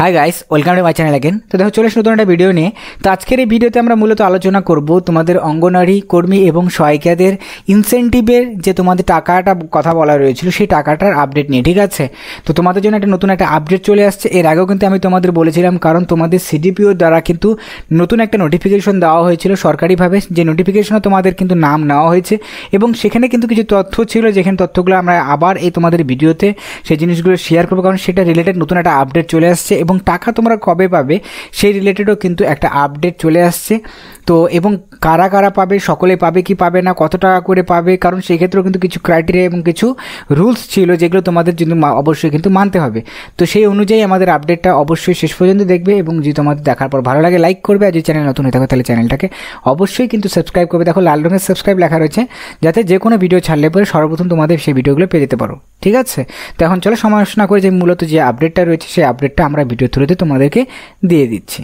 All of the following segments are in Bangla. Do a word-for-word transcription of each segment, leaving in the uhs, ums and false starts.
High guys welcome to my channel again. तो देखो चले नतून एक भिडियो निये। तो आजकेर এই ভিডিওতে আমরা মূলত আলোচনা করব তোমাদের অঙ্গনওয়াড়ি কর্মী এবং সহায়িকাদের ইনসেন্টিভের যে তোমাদের টাকাটা কথা বলা রয়েছিল সেই টাকাটার আপডেট নিয়ে, ঠিক আছে। তো তোমাদের জন্য একটা নতুন একটা আপডেট চলে আসছে। এর আগেও কিন্তু আমি তোমাদের বলেছিলাম, কারণ তোমাদের সিডিপিও দ্বারা কিন্তু নতুন একটা নোটিফিকেশন দেওয়া হয়েছিল সরকারিভাবে, যে নোটিফিকেশনে তোমাদের কিন্তু নাম নেওয়া হয়েছে এবং সেখানে কিন্তু কিছু তথ্য ছিল, যেখানে তথ্যগুলো আমরা আবার এই তোমাদের ভিডিওতে সেই জিনিসগুলো শেয়ার করবো, কারণ সেটা রিলেটেড নতুন একটা আপডেট চলে আসছে এবং টাকা তোমরা কবে পাবে সেই রিলেটেডও কিন্তু একটা আপডেট চলে আসছে। তো এবং কারা কারা পাবে, সকলে পাবে কি পাবে না, কত টাকা করে পাবে, কারণ সেই ক্ষেত্রেও কিন্তু কিছু ক্রাইটেরিয়া এবং কিছু রুলস ছিল যেগুলো তোমাদের জন্য অবশ্যই কিন্তু মানতে হবে। তো সেই অনুযায়ী আমাদের আপডেটটা অবশ্যই শেষ পর্যন্ত দেখবে এবং যদি তোমাদের দেখার পর ভালো লাগে লাইক করবে, আর যদি চ্যানেল নতুন হয়ে থাকে তাহলে চ্যানেলটাকে অবশ্যই কিন্তু সাবস্ক্রাইব করবে। দেখো লাল রঙের সাবস্ক্রাইব লেখা রয়েছে, যাতে যে কোনো ভিডিও ছাড়লে পরে সর্বপ্রথম তোমাদের সেই ভিডিওগুলো পেয়ে যেতে পারো, ঠিক আছে। তো এখন চলো সমালোচনা করে যে মূলত যে আপডেটটা রয়েছে সেই আপডেটটা আমরা ভিডিও থ্রুতে তোমাদেরকে দিয়ে দিচ্ছি।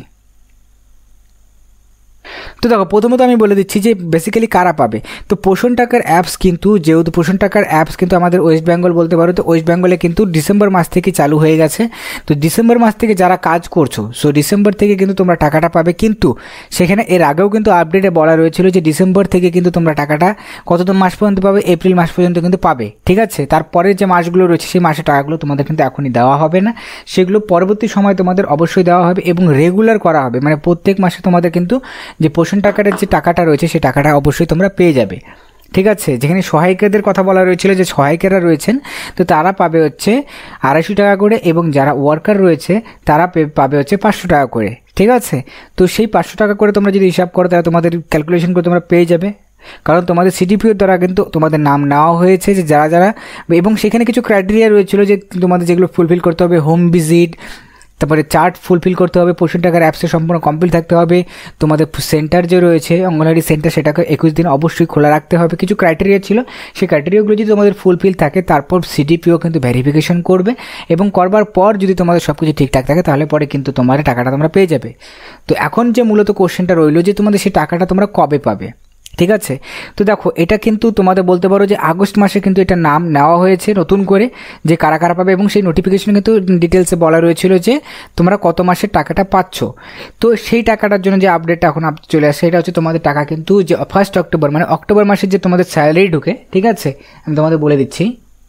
তো দেখো প্রথমত আমি বলে দিচ্ছি যে বেসিক্যালি কারা পাবে। তো পোষণ টাকার অ্যাপস কিন্তু, যেহেতু পোষণ টাকার অ্যাপস কিন্তু আমাদের ওয়েস্ট বেঙ্গল বলতে পারো, তো ওয়েস্ট বেঙ্গলে কিন্তু ডিসেম্বর মাস থেকে চালু হয়ে গেছে। তো ডিসেম্বর মাস থেকে যারা কাজ করছো, সো ডিসেম্বর থেকে কিন্তু তোমরা টাকাটা পাবে, কিন্তু সেখানে এর আগেও কিন্তু আপডেটে বলা রয়েছিল যে ডিসেম্বর থেকে কিন্তু তোমরা টাকাটা কত মাস পর্যন্ত পাবে, এপ্রিল মাস পর্যন্ত কিন্তু পাবে, ঠিক আছে। তারপরে যে মাসগুলো রয়েছে সেই মাসের টাকাগুলো তোমাদের কিন্তু এখনই দেওয়া হবে না, সেগুলো পরবর্তী সময় তোমাদের অবশ্যই দেওয়া হবে এবং রেগুলার করা হবে, মানে প্রত্যেক মাসে তোমাদের কিন্তু যে পোষণ টাকার যে টাকাটা রয়েছে সেই টাকাটা অবশ্যই তোমরা পেয়ে যাবে, ঠিক আছে। যেখানে সহায়িকাদের কথা বলা রয়েছিল, যে সহায়িকারা রয়েছেন তো তারা পাবে হচ্ছে আড়াইশো টাকা করে এবং যারা ওয়ার্কার রয়েছে তারা পাবে হচ্ছে পাঁচশো টাকা করে, ঠিক আছে। তো সেই পাঁচশো টাকা করে তোমরা যদি হিসাব করো তাহলে তোমাদের ক্যালকুলেশন করে তোমরা পেয়ে যাবে, কারণ তোমাদের সিডিপিওর দ্বারা কিন্তু তোমাদের নাম নেওয়া হয়েছে যে যারা যারা, এবং সেখানে কিছু ক্রাইটেরিয়া রয়েছিল যে তোমাদের যেগুলো ফুলফিল করতে হবে, হোম ভিজিট, তারপরে চার্ট ফুলফিল করতে হবে, পোষণ টাকার অ্যাপসে সম্পূর্ণ কমপ্লিট থাকতে হবে, তোমাদের সেন্টার যে রয়েছে অঙ্গনওয়াড়ি সেন্টার সেটাকে একুশ দিন অবশ্যই খোলা রাখতে হবে, কিছু ক্রাইটেরিয়া ছিল। সেই ক্রাইটেরিয়াগুলো যদি তোমাদের ফুলফিল থাকে তারপর সিডিপিও কিন্তু ভেরিফিকেশন করবে এবং করবার পর যদি তোমাদের সব কিছু ঠিকঠাক থাকে তাহলে পরে কিন্তু তোমার টাকাটা তোমরা পেয়ে যাবে। তো এখন যে মূলত কোশ্চেনটা রইলো যে তোমাদের সেই টাকাটা তোমরা কবে পাবে, ঠিক আছে। তো দেখো এটা কিন্তু তোমাদের বলতে পারো যে আগস্ট মাসে কিন্তু এটা নাম নেওয়া হয়েছে নতুন করে, যে কারা কারা পাবে, এবং সেই নোটিফিকেশনে কিন্তু ডিটেলসে বলা রয়েছিল যে তোমরা কত মাসের টাকাটা পাচ্ছ। তো সেই টাকাটার জন্য যে আপডেটটা এখন চলে আসে সেটা হচ্ছে তোমাদের টাকা কিন্তু যে ফার্স্ট অক্টোবর মানে অক্টোবর মাসের যে তোমাদের স্যালারি ঢুকে, ঠিক আছে, আমি তোমাদের বলে দিচ্ছি।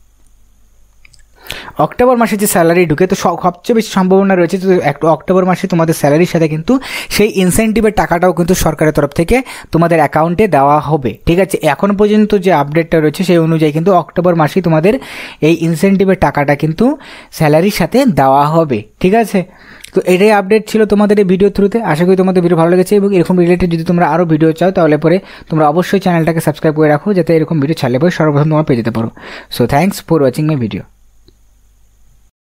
অক্টোবর মাসে যে স্যালারি ঢুকে তো সবচেয়ে বেশি সম্ভাবনা রয়েছে তো একটা অক্টোবর মাসে তোমাদের স্যালারির সাথে কিন্তু সেই ইনসেন্টিভের টাকাটাও কিন্তু সরকারের তরফ থেকে তোমাদের অ্যাকাউন্টে দেওয়া হবে, ঠিক আছে। এখন পর্যন্ত যে আপডেটটা রয়েছে সেই অনুযায়ী কিন্তু অক্টোবর মাসেই তোমাদের এই ইনসেন্টিভের টাকাটা কিন্তু স্যালারির সাথে দেওয়া হবে, ঠিক আছে। তো এটাই আপডেট ছিল তোমাদের এই ভিডিও থ্রুতে। আশা করি তোমাদের ভিডিও ভালো লেগেছে এবং এরকম রিলেটেড যদি তোমরা আরও ভিডিও চাও তাহলে পরে তোমরা অবশ্যই চ্যানেলটাকে সাবস্ক্রাইব করে রাখো, যাতে এরকম ভিডিও ছাড়লে পরে সর্বপ্রথম তোমরা পেয়ে যেতে পারো। So thanks for watching my video.